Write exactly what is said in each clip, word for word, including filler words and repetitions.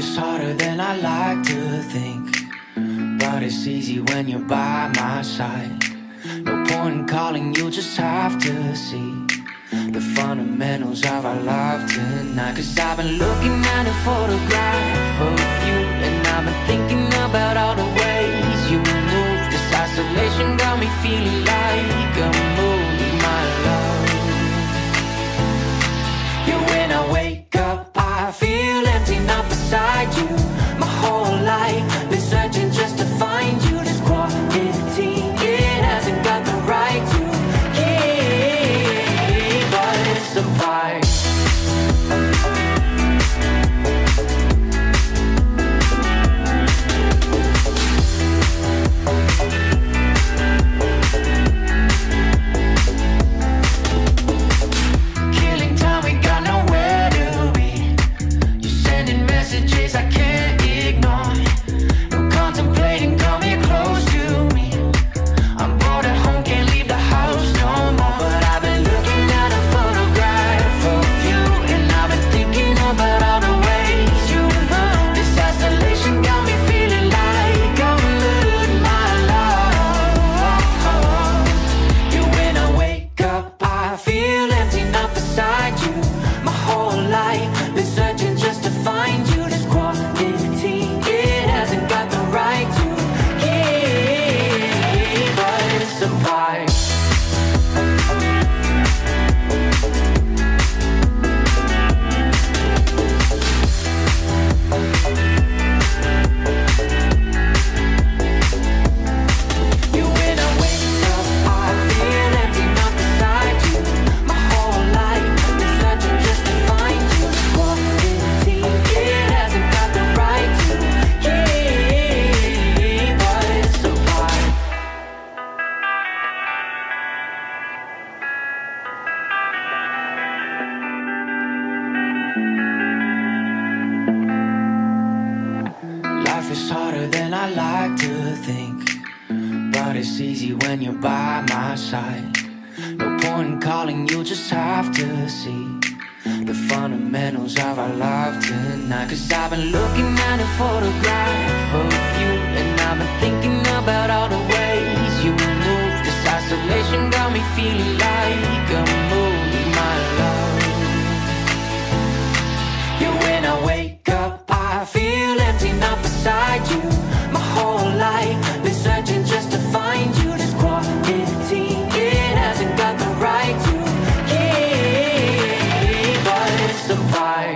is harder than I like to think, but it's easy when you're by my side. No point in calling, you just have to see the fundamentals of our love tonight. Cause I've been looking at a photograph of you, and I've been thinking about all the ways you move. This isolation got me feeling like a mood, my love. Yeah, when I wake up, I feel empty, not beside you. My whole life been searching just to find you. This quarantine, it hasn't got the right to keep us apart. Killing time, we got nowhere to be. You're sending messages I can't ignore. No contemplating, come here close to me. I'm bored at home, can't leave the house no more. But I've been looking at a photograph of you, and I've been thinking about all the ways you move. This isolation got me feeling like I'm losing my love. Yeah, when I wake up, I feel empty, not beside you. My whole life been searching just to find you. This quarantine, it hasn't got the right to keep us apart. You, when I wake up, I feel empty, not beside you. My whole life been searching just to find you. Quarantine, it hasn't got the right to keep us apart. Life is harder than I like to think, but it's easy when you're by my side. No point in calling, you just have to see the fundamentals of our love tonight. Cause I've been looking at a photograph of you, and I've been thinking about all the ways you move. This isolation got me feeling like a mood, my love. Yeah, when I wake up, I feel empty, not beside you. My whole life been searching just to find you. This quarantine, it hasn't got the right to keep us apart.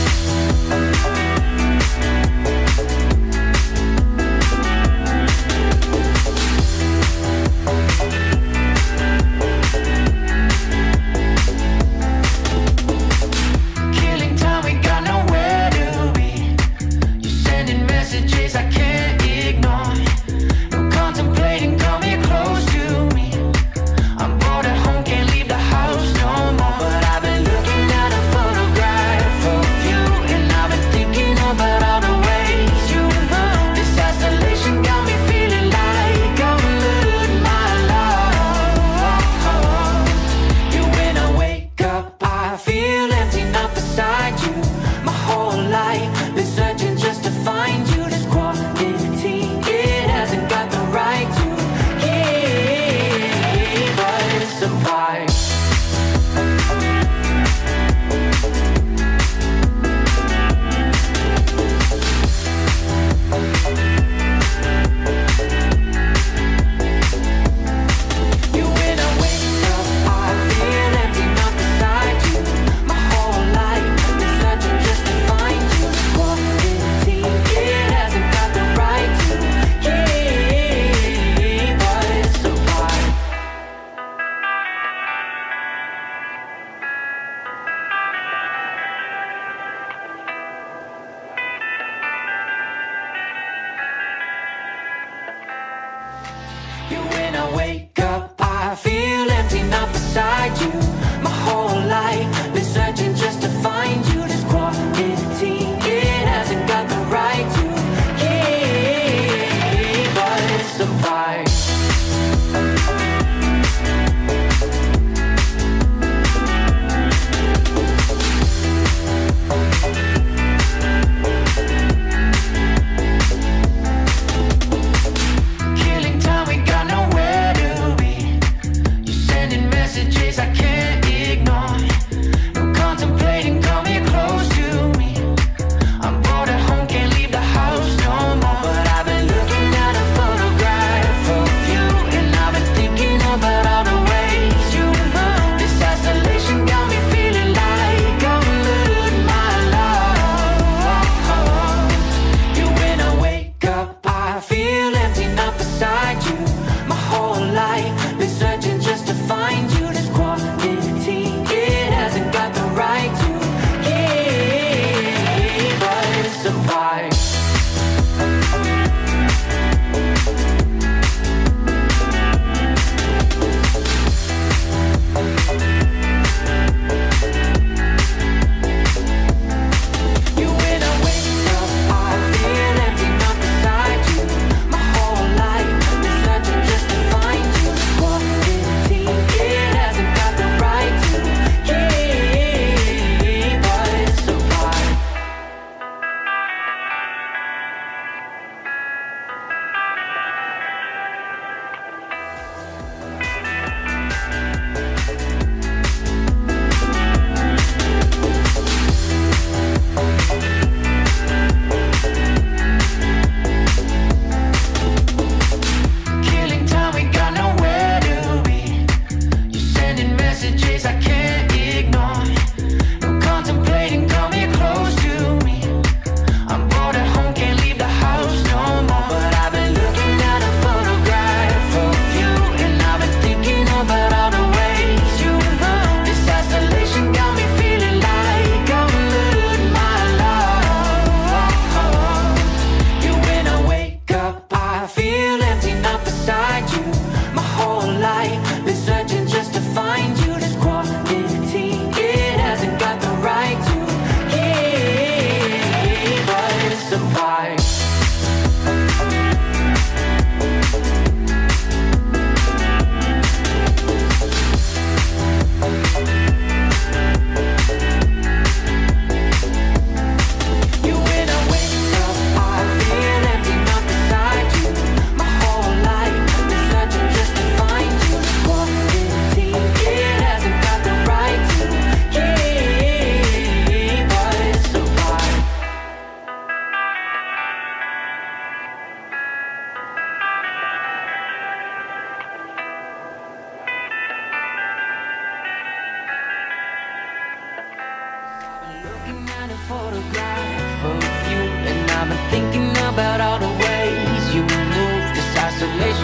Killing time, we got nowhere to be. You're sending messages I can't ignore. No contemplating, come here close to me. I'm bored at home, can't leave the house no more. But I've been looking at a photograph of you, and I've been thinking about all the ways you move. This isolation got me feeling like I'm losing my love. Yeah, when I wake up, I feel empty, not beside you. My whole life been searching just to find you. This quarantine,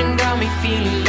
attention got me feeling